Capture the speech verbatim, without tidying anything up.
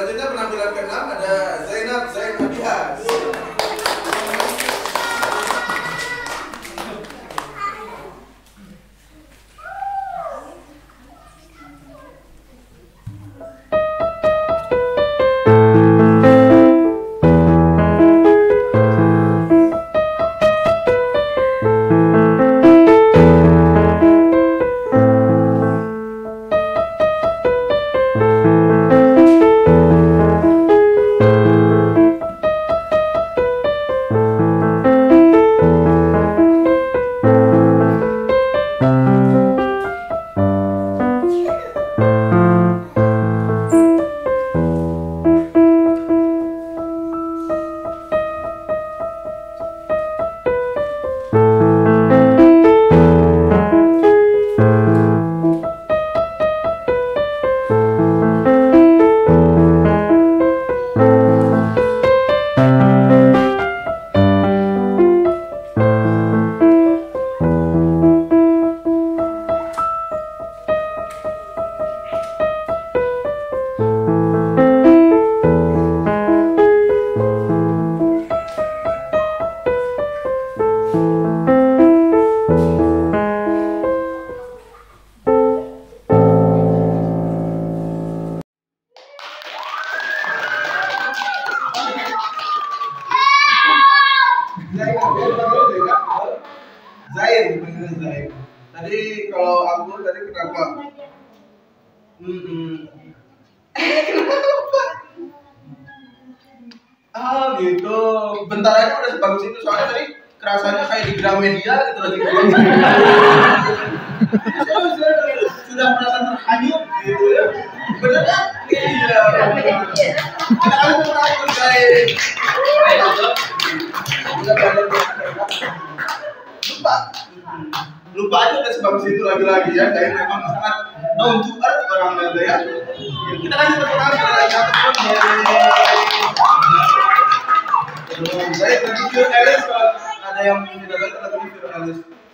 Selanjutnya penampilan keenam ada Zainab Zain Abihas. Zain, bener Zain. Tadi kalau aku tadi kenapa? Hmm, hmm. Kenapa? Ah gitu. Bentar aja udah sebagus itu soalnya tadi kerasanya kayak di Gramedia gitu lagi. sudah, sudah merasa terhanyut gitu ya. Bener kan? Iya. Kita kan terakhir Zain. Udah banyak lupa lupa aja udah sebagus itu lagi-lagi ya. Zain memang sangat down to earth orangnya tuh ya. Kita kasih tepuk tangan kepada Zain. Zain, thank you Alice. Ada yang tidak tahu tentang Alice.